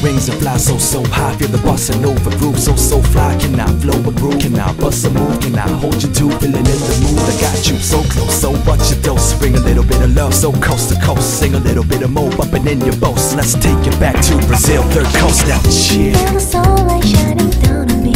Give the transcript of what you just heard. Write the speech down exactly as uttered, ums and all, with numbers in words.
wings and fly so, so high. Feel the bossa nova groove, so, so fly. Can I flow a groove? Can I bust a move? Can I hold you too? Feeling in the mood, I got you so close. So what's your dose? Bring a little bit of love, so coast to coast. Sing a little bit of more, bumping in your boast. Let's take you back to Brazil, third coast now. Shit. Feel the sunlight shining down on me.